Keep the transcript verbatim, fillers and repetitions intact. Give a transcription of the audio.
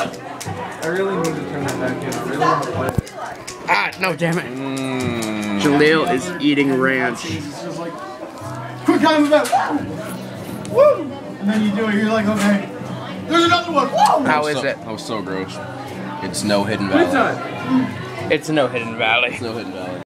I really need to turn that back in. I really want to play it. Ah, no, damn it. Mm. Jaleel is eating ranch. It's just like, quick time event. Woo! And then you do it, you're like, okay. There's another one. Woo! How is so, it? That was so gross. It's no hidden Quick valley. time. It's no hidden valley. It's no hidden valley.